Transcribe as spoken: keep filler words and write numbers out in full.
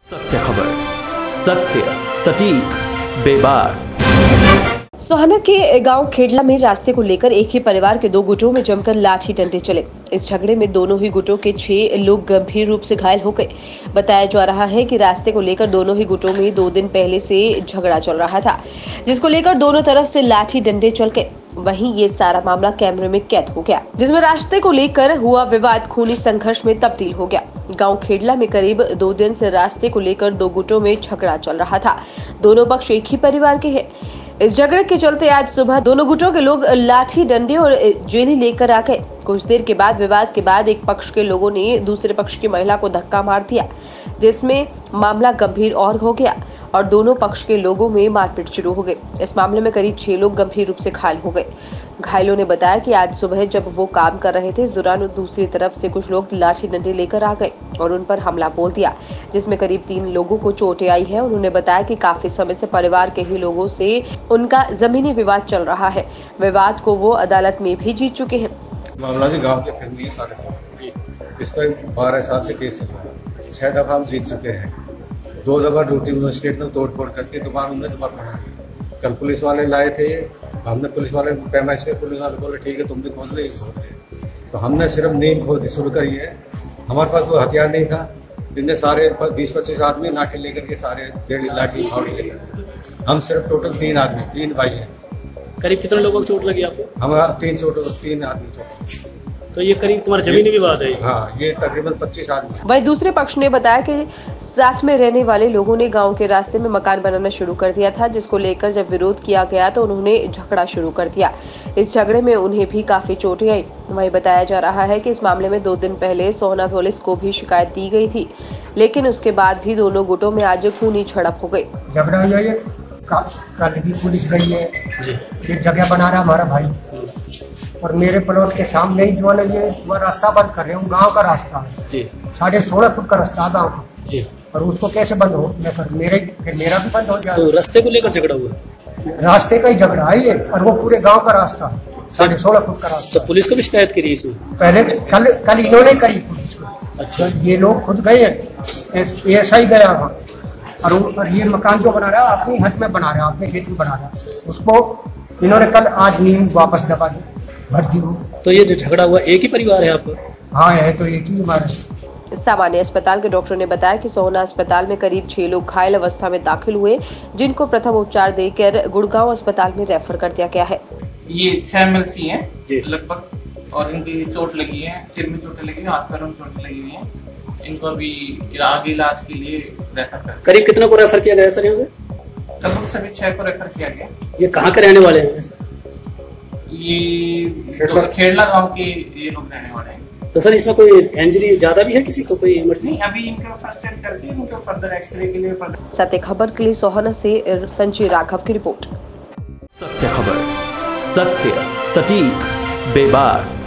सत्य खबर, सत्य सटीक बेबाक। सोहाना के गांव खेड़ला में रास्ते को लेकर एक ही परिवार के दो गुटों में जमकर लाठी डंडे चले। इस झगड़े में दोनों ही गुटों के छह लोग गंभीर रूप से घायल हो गए। बताया जा रहा है कि रास्ते को लेकर दोनों ही गुटों में दो दिन पहले से झगड़ा चल रहा था, जिसको लेकर दोनों तरफ से लाठी डंडे चल गए। वहीं ये सारा मामला कैमरे में कैद हो गया, जिसमें रास्ते को लेकर हुआ विवाद खूनी संघर्ष में तब्दील हो गया। गांव खेड़ला में करीब दो दिन से रास्ते को लेकर दो गुटों में झगड़ा चल रहा था। दोनों पक्ष एक ही परिवार के हैं। इस झगड़े के चलते आज सुबह दोनों गुटों के लोग लाठी डंडे और जेनी लेकर आ गए। कुछ देर के बाद विवाद के बाद एक पक्ष के लोगों ने दूसरे पक्ष की महिला को धक्का मार दिया, जिसमें मामला गंभीर और हो गया और दोनों पक्ष के लोगों में मारपीट शुरू हो गई। इस मामले में करीब छह लोग गंभीर रूप से घायल हो गए। घायलों ने बताया कि आज सुबह जब वो काम कर रहे थे, इस दौरान दूसरी तरफ से कुछ लोग लाठी डंडे लेकर आ गए और उन पर हमला बोल दिया, जिसमें करीब तीन लोगों को चोटें आई है। उन्होंने बताया कि काफी समय से परिवार के ही लोगों से उनका जमीनी विवाद चल रहा है। विवाद को वो अदालत में भी जीत चुके हैं। मामला जी गांव के फैमिली है सारे जी। इस पर बारह साल से केस चल रहा है। छह दफा हम जीत चुके हैं। दो दफा ड्यूटी मजिस्ट्रेट ने तोड़ फोड़ करके दुकान में दुकान बढ़ा दी। कल पुलिस वाले लाए थे, हमने पुलिस वाले को पैमाइश किया। पुलिस वाले बोले ठीक है तुम भी खोल ले खोल ले। तो हमने सिर्फ नींद खोल शुरू करी है। हमारे पास कोई हथियार नहीं था। जिनने सारे बीस पच्चीस आदमी लाठी लेकर के सारे डेढ़ लाठी फाड़ी लेकर, हम सिर्फ टोटल तीन आदमी तीन भाई हैं। करीब कितने लोगों को चोट लगी आपको? हमारा तीन चोट तीन आदमी चोट। तो ये करीब तुम्हारा जमीनी विवाद है? हाँ, ये तकरीबन पच्चीस आदमी। वहीं दूसरे पक्ष ने बताया कि साथ में रहने वाले लोगों ने गांव के रास्ते में मकान बनाना शुरू कर दिया था, जिसको लेकर जब विरोध किया गया तो उन्होंने झगड़ा शुरू कर दिया। इस झगड़े में उन्हें भी काफी चोटें आई। वहीं बताया जा रहा है कि इस मामले में दो दिन पहले सोहना पुलिस को भी शिकायत दी गई थी, लेकिन उसके बाद भी दोनों गुटों में आज खूनी झड़प हो गई। झगड़ा हुआ है, कल भी पुलिस गई है जी। ये जगह बना रहा हमारा भाई और मेरे प्लॉट के सामने ही जो है ये वो रास्ता बंद कर रहे हैं। गांव का रास्ता है जी, साढ़े सोलह फुट का रास्ता गांव का जी, और उसको कैसे बंद हो कर मेरे फिर मेरा भी बंद हो जाए। तो रास्ते को लेकर झगड़ा हुआ? रास्ते का ही झगड़ा है ये, और वो पूरे गाँव का रास्ता है, साढ़े सोलह फुट का रास्ता। तो पुलिस को भी शिकायत करी इसमें? पहले कल कल इन्होंने करी पुलिस को। अच्छा, ये लोग खुद गए हैं, ऐसा ही गया वहाँ। और, और ये मकान जो बना रहा है अपनी हद में बना रहा है, अपने खेत में बना रहा है, उसको इन्होंने कल आज नींव वापस दबा दी, भर दी। तो ये जो झगड़ा हुआ एक ही परिवार है आपको? हाँ है, तो एक ही हमारा। सामान्य अस्पताल के डॉक्टर ने बताया कि सोहना अस्पताल में करीब छह लोग घायल अवस्था में दाखिल हुए, जिनको प्रथम उपचार देकर गुड़गांव अस्पताल में रेफर कर दिया गया है। ये छह एम एल सी है लगभग, और इनकी चोट लगी है, सिर में चोटें लगी है, हाथ पैरों में चोटें लगी हुई है। इनको अभी आगे इलाज के लिए रेफर कर। करीब कितने को रेफर किया गया सर यहाँ से? लगभग सभी छह को रेफर किया गया। ये कहाँ के रहने वाले हैं? ये खेड़ला गांव के ये लोग रहने वाले हैं। तो सर इसमें कोई इंजरी ज्यादा भी है किसी को? कोई इमरजेंसी? अभी इनका फर्स्ट एड करके इनको फर्दर एक्सरे के लिए फर्दर। सत्य खबर के लिए सोहाना से संजय राघव की रिपोर्ट। सत्य खबर, सत्य सटीक बेबाक।